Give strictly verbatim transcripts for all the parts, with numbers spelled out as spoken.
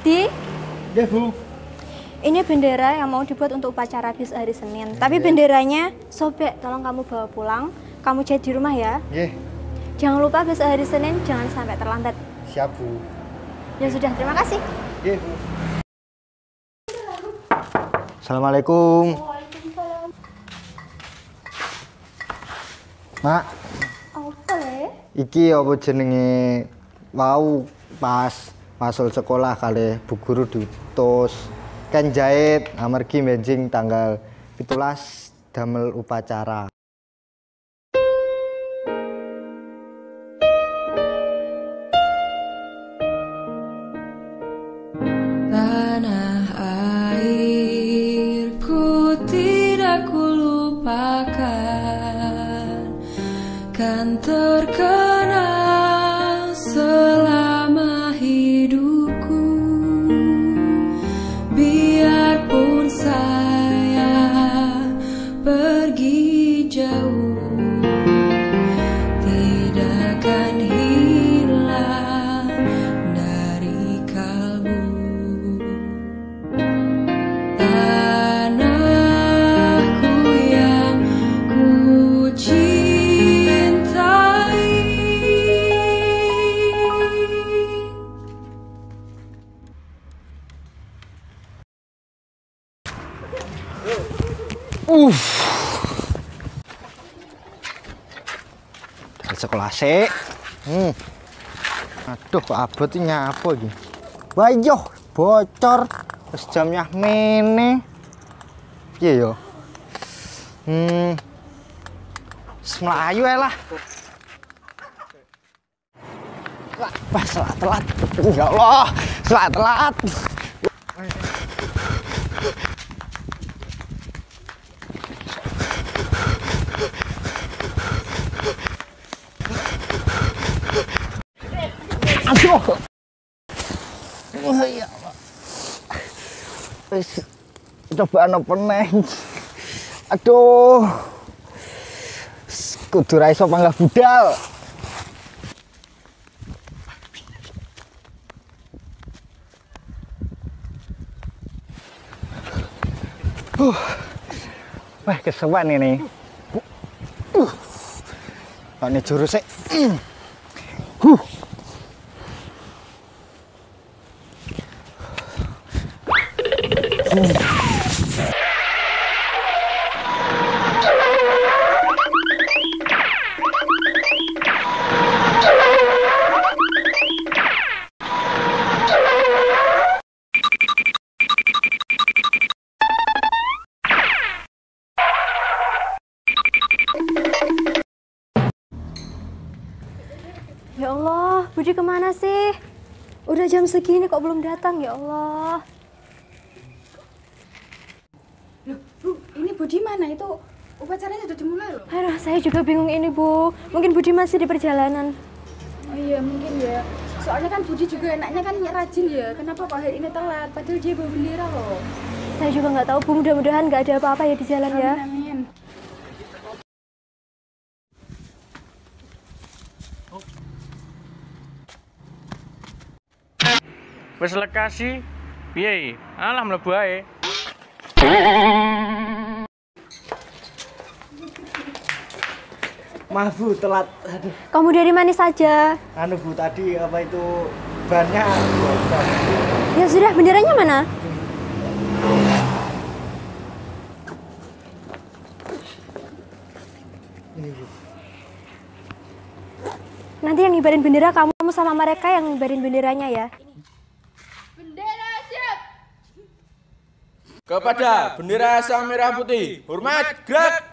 Di? Ya, Bu. Ini bendera yang mau dibuat untuk upacara besok hari Senin. Tapi benderanya sobek, tolong kamu bawa pulang. Kamu jahit di rumah ya. Iya. Jangan lupa besok hari Senin jangan sampai terlambat. Siap, Bu. Ya sudah, terima kasih. Iya, Bu. Assalamualaikum. Waalaikumsalam. Mak, Apa le? iki apa jenenge wau pas masuk sekolah kali bu guru diutus kan jahit amargi benjing tanggal pitulas damel upacara. Tanah airku tidak kulupakan, kan terkenang selama hidupku. Biarpun saya pergi jauh, tidak akan hilang dari kalbu. Tanahku yang ku cintai. Uff. Dari sekolah sih. Hmm. Aduh, kok abot ini apa iki? Wah, yo bocor. Wis jamnya mene. Piye yo? Hmm. Semelayu ae lah. Wah, salah telat. Ya Allah, salah telat. Aduh. Oh ya Allah. Wis coba apa neh. Aduh. Kudu ra iso panggah budal. Uh. Wah, kesewan ini. Uh. Ini jurus sih. Huh. Hmm. Ya Allah, Budi kemana sih? Udah jam segini kok belum datang, ya Allah. Loh, Bu, ini Budi mana? Itu upacaranya sudah dimulai loh. Aduh, saya juga bingung ini, Bu. Mungkin Budi masih di perjalanan. Oh iya, mungkin ya. Soalnya kan Budi juga enaknya kan rajin ya. Kenapa kok hari ini telat? Padahal dia bawa bendera loh. Saya juga nggak tahu, Bu. Mudah-mudahan nggak ada apa-apa ya di jalan ya. Amin, amin. Wis lekasi piye? Alah mlebu ae. Maaf Bu, telat. Aduh. Kamu dari mana saja? Anu Bu, tadi apa itu bannya bocor. Ya sudah, benderanya mana? Ini Bu. Nanti yang ngibarin bendera kamu sama mereka yang ngibarin benderanya ya. Bendera siap. Kepada bendera sang merah putih, hormat, gerak!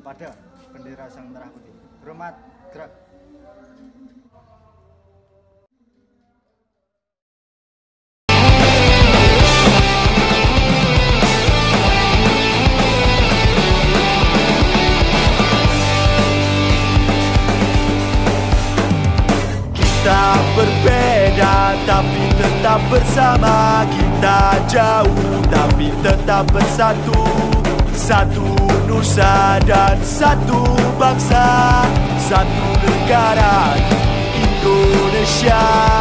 kepada bendera Sang Merah Putih. Hormat, gerak. Kita berbeda tapi tetap bersama. Kita jauh tapi tetap bersatu. Satu nusa dan satu bangsa. Satu negara Indonesia.